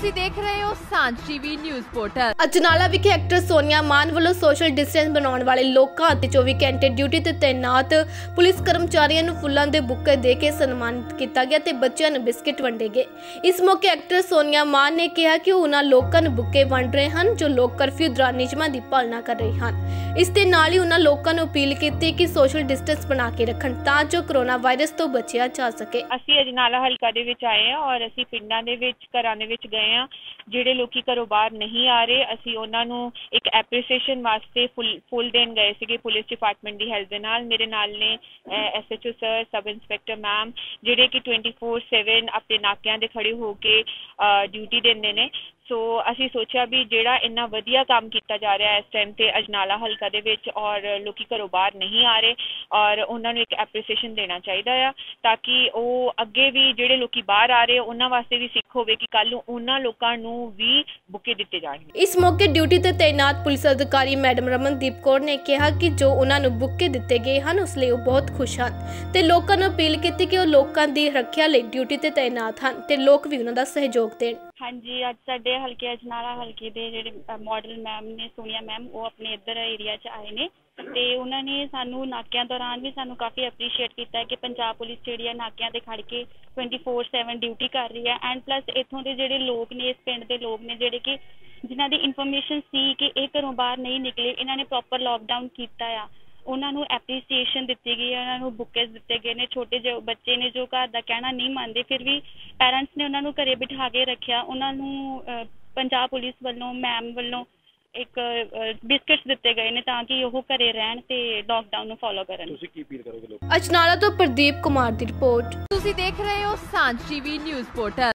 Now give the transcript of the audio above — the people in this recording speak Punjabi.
ਤੁਸੀਂ ਦੇਖ ਰਹੇ ਹੋ ਸਾਂਝ ਟੀਵੀ ਨਿਊਜ਼ ਪੋਰਟਲ। ਅਜਨਾਲਾ ਵਿਖੇ ਐਕਟਰ ਸੋਨੀਆ ਮਾਨ ਵੱਲੋਂ ਸੋਸ਼ਲ ਡਿਸਟੈਂਸ ਬਣਾਉਣ ਵਾਲੇ ਲੋਕਾਂ ਅਤੇ 24 ਘੰਟੇ ਡਿਊਟੀ ਤੇ ਤੈਨਾਤ ਪੁਲਿਸ ਕਰਮਚਾਰੀਆਂ ਨੂੰ ਫੁੱਲਾਂ ਦੇ ਬੁੱਕੇ ਦੇ ਕੇ ਸਨਮਾਨਿਤ ਕੀਤਾ ਗਿਆ ਤੇ ਬੱਚਿਆਂ ਨੂੰ ਬਿਸਕਟ ਵੰਡੇ ਗਏ। ਇਸ ਮੌਕੇ ਐਕਟਰ ਸੋਨੀਆ ਮਾਨ ਨੇ ਕਿਹਾ ਕਿ ਉਹਨਾਂ ਲੋਕਾਂ ਨੂੰ ਬੁੱਕੇ ਵੰਡ ਰਹੇ ਹਨ ਜੋ ਲੋਕ ਕਰਫਿਊ ਦੌਰਾਨ ਨਿਯਮਾਂ ਦੀ ਪਾਲਣਾ ਕਰ ਰਹੇ ਹਨ। ਇਸ ਦੇ ਨਾਲ ਹੀ ਉਹਨਾਂ ਲੋਕਾਂ ਨੂੰ ਅਪੀਲ ਕੀਤੀ ਕਿ ਸੋਸ਼ਲ ਡਿਸਟੈਂਸ ਬਣਾ ਕੇ ਰੱਖਣ ਤਾਂ ਜੋ ਕੋਰੋਨਾ ਵਾਇਰਸ ਤੋਂ ਬਚਿਆ ਜਾ ਸਕੇ। ਅਸੀਂ ਅਜਨਾਲਾ ਹਲਕਾ ਦੇ ਵਿੱਚ ਆਏ ਹਾਂ ਔਰ ਅਸੀਂ ਪਿੰਡਾਂ ਦੇ ਵਿੱਚ ਘਰਾਂ ਦੇ ਵਿੱਚ ਗਏ ਹਾਂ। ਜਿਹੜੇ ਲੋਕੀ ਘਰੋਂ ਬਾਹਰ ਨਹੀਂ ਆ ਰਹੇ ਅਸੀਂ ਉਹਨਾਂ ਨੂੰ ਇੱਕ ਐਪਰੀਸੀਏਸ਼ਨ ਵਾਸਤੇ ਫੁੱਲ ਦੇਣ ਗਏ ਸੀਗੇ ਪੁਲਿਸ ਡਿਪਾਰਟਮੈਂਟ ਦੀ ਹੈਲਪ ਦੇ ਨਾਲ। ਮੇਰੇ ਨਾਲ ਨੇ SHO sir, sub inspector ma'am ਜਿਹੜੇ ਕਿ 24/7 ਆਪਣੇ ਨਾਕਿਆਂ ਦੇ ਖੜੇ ਹੋ ਕੇ ਡਿਊਟੀ ਦਿੰਦੇ ਨੇ। ਸੋ ਅਸੀਂ ਸੋਚਿਆ ਵੀ ਜਿਹੜਾ ਇੰਨਾ ਵਧੀਆ ਕੰਮ ਕੀਤਾ ਜਾ ਰਿਹਾ ਇਸ ਟਾਈਮ ਤੇ ਅਜਨਾਲਾ ਹਲਕਾ ਦੇ ਵਿੱਚ ਔਰ ਲੋਕੀ ਘਰੋਂ ਬਾਹਰ ਨਹੀਂ ਆ ਰਹੇ ਔਰ ਉਹਨਾਂ ਨੂੰ ਇੱਕ ਐਪਰੀਸੀਏਸ਼ਨ ਦੇਣਾ ਚਾਹੀਦਾ ਆ ਤਾਂ ਕਿ ਉਹ ਅੱਗੇ ਵੀ ਜਿਹੜੇ ਲੋਕੀ ਬਾਹਰ ਆ ਰਹੇ ਉਹਨਾਂ ਵਾਸਤੇ ਵੀ ਸਿੱਖ ਹੋਵੇ ਕਿ ਕੱਲ ਨੂੰ ਉਹਨਾਂ ਲੋਕਾਂ ਨੂੰ ਵੀ ਬੁੱਕੇ ਦਿੱਤੇ ਜਾਣਗੇ। ਇਸ ਮੌਕੇ ਡਿਊਟੀ ਤੇ ਤੈਨਾਤ ਪੁਲਿਸ ਅਧਿਕਾਰੀ ਮੈਡਮ ਰਮਨਦੀਪ ਕੌਰ ਨੇ ਕਿਹਾ ਕਿ ਜੋ ਉਹਨਾਂ ਨੂੰ ਬੁੱਕੇ ਦਿੱਤੇ ਗਏ ਹਨ ਉਸ ਲਈ ਉਹ ਬਹੁਤ ਖੁਸ਼ ਹਨ ਤੇ ਲੋਕਾਂ ਨੂੰ ਅਪੀਲ ਕੀਤੀ ਕਿ ਉਹ ਲੋਕਾਂ ਦੀ ਰੱਖਿਆ ਲਈ ਡਿਊਟੀ ਤੇ ਤੈਨਾਤ ਹਨ ਤੇ ਲੋਕ ਵੀ ਉਹਨਾਂ ਦਾ ਸਹਿਯੋਗ ਦੇਣ। ਹਾਂਜੀ, ਅੱਜ ਸਾਡੇ ਹਲਕੇ ਅਜਨਾਲਾ ਹਲਕੇ ਦੇ ਜਿਹੜੇ ਮਾਡਲ ਮੈਮ ਨੇ ਸੋਨੀਆ ਮੈਮ ਉਹ ਆਪਣੇ ਇੱਧਰ ਏਰੀਆ 'ਚ ਆਏ ਨੇ ਤੇ ਉਹਨਾਂ ਨੇ ਸਾਨੂੰ ਨਾਕਿਆਂ ਦੌਰਾਨ ਵੀ ਸਾਨੂੰ ਕਾਫੀ ਐਪਰੀਸ਼ੀਏਟ ਕੀਤਾ ਹੈ ਕਿ ਪੰਜਾਬ ਪੁਲਿਸ ਜਿਹੜੀ ਹੈ ਨਾਕਿਆਂ ਤੇ ਖੜ ਕੇ 24/7 ਡਿਊਟੀ ਕਰ ਰਹੀ ਹੈ। ਐਂਡ ਪਲੱਸ ਇੱਥੋਂ ਦੇ ਜਿਹੜੇ ਲੋਕ ਨੇ ਇਸ ਪਿੰਡ ਦੇ ਲੋਕ ਨੇ ਜਿਹੜੇ ਕਿ ਜਿਨ੍ਹਾਂ ਦੀ ਇਨਫੋਰਮੇਸ਼ਨ ਸੀ ਕਿ ਇਹ ਘਰੋਂ ਬਾਹਰ ਨਹੀਂ ਨਿਕਲੇ, ਇਹਨਾਂ ਨੇ ਪ੍ਰੋਪਰ ਲੋਕਡਾਊਨ ਕੀਤਾ ਆ, ਉਹਨਾਂ ਨੂੰ ਐਪਰੀਸੀਏਸ਼ਨ ਦਿੱਤੀ ਗਈ ਹੈ, ਉਹਨਾਂ ਨੂੰ ਬੁੱਕੇਸ ਦਿੱਤੇ ਗਏ ਨੇ। ਛੋਟੇ ਜਿਹੇ ਬੱਚੇ ਨੇ ਜੋ ਘਰ ਦਾ ਕਹਿਣਾ ਨਹੀਂ ਮੰਨਦੇ ਫਿਰ ਵੀ ਪੈਰੈਂਟਸ ਨੇ ਉਹਨਾਂ ਨੂੰ ਘਰੇ ਬਿਠਾ ਕੇ ਰੱਖਿਆ। ਉਹਨਾਂ ਨੂੰ ਪੰਜਾਬ ਪੁਲਿਸ ਵੱਲੋਂ ਮੈਮ ਵੱਲੋਂ ਇੱਕ ਬਿਸਕਟਸ ਦਿੱਤੇ ਗਏ ਨੇ ਤਾਂ ਕਿ ਉਹ ਘਰੇ ਰਹਿਣ ਤੇ ਲੋਕਡਾਊਨ ਨੂੰ ਫੋਲੋ ਕਰਨ। ਤੁਸੀਂ ਕੀ ਅਪੀਲ ਕਰੋਗੇ ਲੋਕਾਂ ਨੂੰ? ਅਜਨਾਲਾ ਤੋਂ ਪ੍ਰਦੀਪ ਕੁਮਾਰ ਦੀ ਰਿਪੋਰਟ। ਤੁਸੀਂ ਦੇਖ ਰਹੇ ਹੋ ਸਾਂਝ ਟੀਵੀ ਨਿਊਜ਼ ਪੋਰਟਲ।